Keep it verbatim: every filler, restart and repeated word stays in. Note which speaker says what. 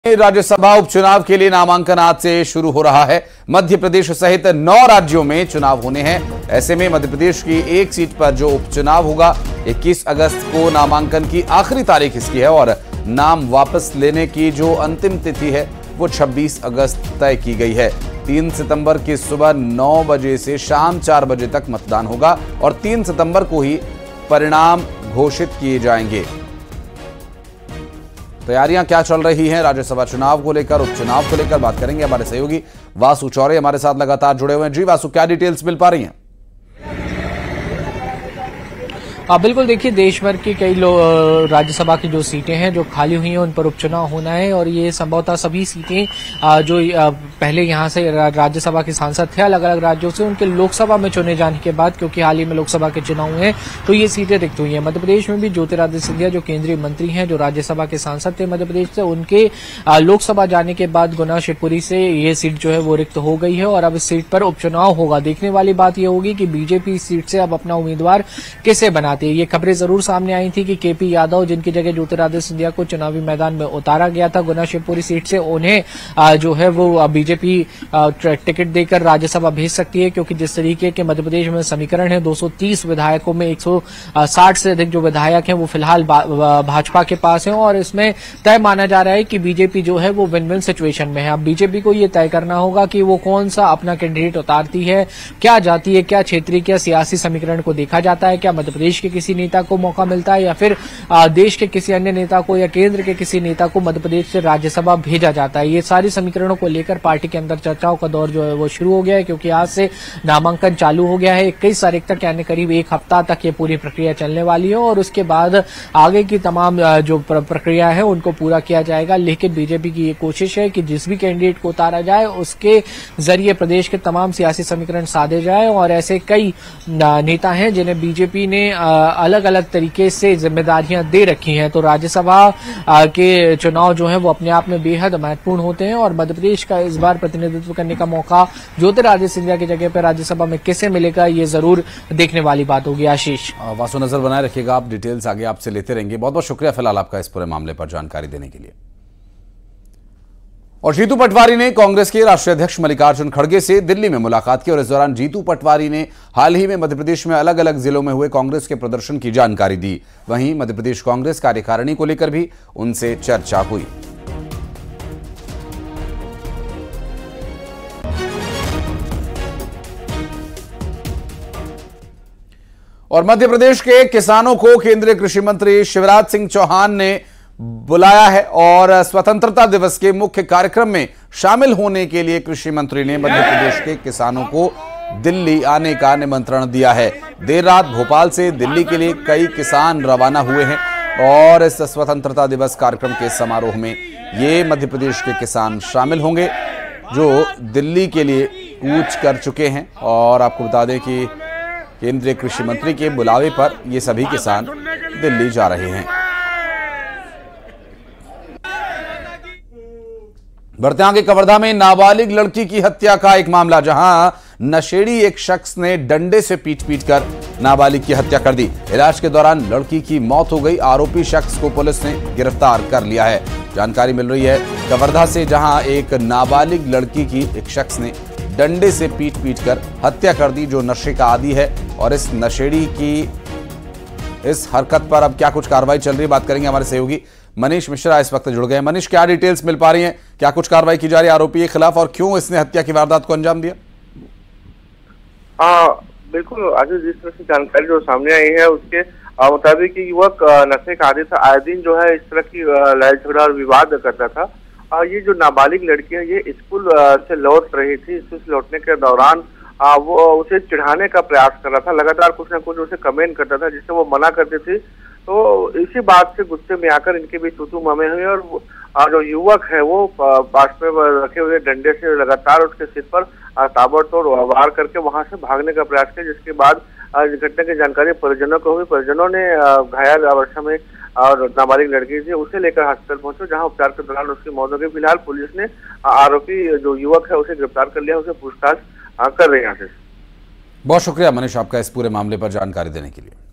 Speaker 1: राज्यसभा उपचुनाव के लिए नामांकन आज से शुरू हो रहा है। मध्य प्रदेश सहित नौ राज्यों में चुनाव होने हैं। ऐसे में मध्य प्रदेश की एक सीट पर जो उपचुनाव होगा इक्कीस अगस्त को नामांकन की आखिरी तारीख इसकी है और नाम वापस लेने की जो अंतिम तिथि है वो छब्बीस अगस्त तय की गई है। तीन सितंबर की सुबह नौ बजे से शाम चार बजे तक मतदान होगा और तीन सितंबर को ही परिणाम घोषित किए जाएंगे। तैयारियां क्या चल रही हैं राज्यसभा चुनाव को लेकर, उपचुनाव को लेकर बात करेंगे। हमारे सहयोगी वासु चौरे हमारे साथ लगातार जुड़े हुए हैं। जी वासु, क्या डिटेल्स मिल पा रही हैं?
Speaker 2: बिल्कुल, देखिए देश भर की कई राज्यसभा की जो सीटें हैं जो खाली हुई हैं उन पर उपचुनाव होना है और ये संभवतः सभी सीटें जो पहले यहां से राज्यसभा के सांसद थे अलग अलग राज्यों से उनके लोकसभा में चुने जाने के बाद, क्योंकि हाल ही में लोकसभा के चुनाव हुए हैं तो ये सीटें रिक्त हुई हैं। मध्य प्रदेश में भी ज्योतिरादित्य सिंधिया जो केंद्रीय मंत्री हैं, जो राज्यसभा के सांसद थे मध्य प्रदेश से, उनके लोकसभा जाने के बाद गुना शिवपुरी से ये सीट जो है वो रिक्त हो गई है और अब इस सीट पर उपचुनाव होगा। देखने वाली बात यह होगी कि बीजेपी इस सीट से अब अपना उम्मीदवार किसे बनाती है। ये खबरें जरूर सामने आई थी कि केपी यादव, जिनकी जगह ज्योतिरादित्य सिंधिया को चुनावी मैदान में उतारा गया था गुना शिवपुरी सीट से, उन्हें जो है वो बीजेपी टिकट देकर राज्यसभा भेज सकती है, क्योंकि जिस तरीके के मध्य प्रदेश में समीकरण है दो सौ तीस विधायकों में एक सौ साठ से अधिक जो विधायक हैं वो फिलहाल भाजपा के पास हैं और इसमें तय माना जा रहा है कि बीजेपी जो है वो विन विन सिचुएशन में है। अब बीजेपी को ये तय करना होगा कि वो कौन सा अपना कैंडिडेट उतारती है, क्या जातीय, क्या क्षेत्रीय, क्या सियासी समीकरण को देखा जाता है, क्या मध्य प्रदेश के किसी नेता को मौका मिलता है या फिर देश के किसी अन्य नेता को या केंद्र के किसी नेता को मध्य प्रदेश से राज्यसभा भेजा जाता है। ये सारी समीकरणों को लेकर पार्टी के अंदर चर्चाओं का दौर जो है वो शुरू हो गया है, क्योंकि आज से नामांकन चालू हो गया है। इक्कीस तारीख तक यानी करीब एक हफ्ता तक ये पूरी प्रक्रिया चलने वाली है और उसके बाद आगे की तमाम जो प्रक्रिया है उनको पूरा किया जाएगा। लेकिन बीजेपी की ये कोशिश है कि जिस भी कैंडिडेट को उतारा जाए उसके जरिए प्रदेश के तमाम सियासी समीकरण साधे जाए और ऐसे कई नेता हैं जिन्हें बीजेपी ने अलग अलग तरीके से जिम्मेदारियां दे रखी हैं। तो राज्यसभा के चुनाव जो है वो अपने आप में बेहद महत्वपूर्ण होते हैं और मध्य प्रदेश का इस बार प्रतिनिधित्व करने का मौका ज्योतिरादित्य सिंधिया की जगह पर राज्यसभा में किसे मिलेगा ये जरूर देखने वाली बात होगी। आशीष,
Speaker 1: वासु नजर बनाए रखिएगा, आप डिटेल्स आगे आपसे लेते रहेंगे। बहुत बहुत शुक्रिया फिलहाल आपका इस पूरे मामले पर जानकारी देने के लिए। और जीतू पटवारी ने कांग्रेस के राष्ट्रीय अध्यक्ष मल्लिकार्जुन खड़गे से दिल्ली में मुलाकात की और इस दौरान जीतू पटवारी ने हाल ही में मध्य प्रदेश में अलग अलग जिलों में हुए कांग्रेस के प्रदर्शन की जानकारी दी। वहीं मध्य प्रदेश कांग्रेस कार्यकारिणी को लेकर भी उनसे चर्चा हुई। और मध्य प्रदेश के किसानों को केंद्रीय कृषि मंत्री शिवराज सिंह चौहान ने बुलाया है और स्वतंत्रता दिवस के मुख्य कार्यक्रम में शामिल होने के लिए कृषि मंत्री ने मध्य प्रदेश के किसानों को दिल्ली आने का निमंत्रण दिया है। देर रात भोपाल से दिल्ली के लिए कई किसान रवाना हुए हैं और इस स्वतंत्रता दिवस कार्यक्रम के समारोह में ये मध्य प्रदेश के किसान शामिल होंगे जो दिल्ली के लिए कूच कर चुके हैं। और आपको बता दें कि केंद्रीय कृषि मंत्री के बुलावे पर ये सभी किसान दिल्ली जा रहे हैं। बढ़ते आगे, कवर्धा में नाबालिग लड़की की हत्या का एक मामला, जहां नशेड़ी एक शख्स ने डंडे से पीट पीट कर नाबालिग की हत्या कर दी। इलाज के दौरान लड़की की मौत हो गई। आरोपी शख्स को पुलिस ने गिरफ्तार कर लिया है। जानकारी मिल रही है कवर्धा से, जहां एक नाबालिग लड़की की एक शख्स ने डंडे से पीट पीट कर हत्या कर दी, जो नशे का आदी है। और इस नशेड़ी की इस हरकत पर अब क्या कुछ कार्रवाई चल रही है, बात करेंगे। हमारे सहयोगी मनीष मिश्रा इस वक्त जुड़ गए। मनीष, क्या डिटेल्स मिल पा रही हैं, क्या कुछ कार्रवाई की जा रही है आरोपी के खिलाफ और क्यों इसने हत्या की वारदात को अंजाम दिया?
Speaker 3: हाँ बिल्कुल, आज जिस तरह से जानकारी जो सामने आई है उसके मुताबिक युवक नशे का आदी था। आए दिन जो है इस तरह की लड़ाई झगड़ा और विवाद करता था। आ, ये जो नाबालिग लड़की है ये स्कूल से लौट रही थी। स्कूल से लौटने के दौरान आ, वो उसे चिढ़ाने का प्रयास कर रहा था। लगातार कुछ ना कुछ उसे कमेंट करता था जिससे वो मना करती थी। तो इसी बात से गुस्से में आकर इनके बीच तू तू मामे हुई और जो युवक है वो पास में रखे हुए डंडे से लगातार उसके सिर पर ताबड़तोड़ वार करके वहां से भागने का प्रयास किया, जिसके बाद घटना की जानकारी परिजनों को हुई। परिजनों ने घायल अवस्था में और नाबालिग लड़की थी उसे लेकर अस्पताल पहुंचे, जहां उपचार के दौरान उसकी मौत हो गई। फिलहाल पुलिस ने आरोपी जो युवक है उसे गिरफ्तार कर लिया, उसे पूछताछ कर रही है।
Speaker 1: बहुत शुक्रिया मनीष आपका इस पूरे मामले पर जानकारी देने के लिए।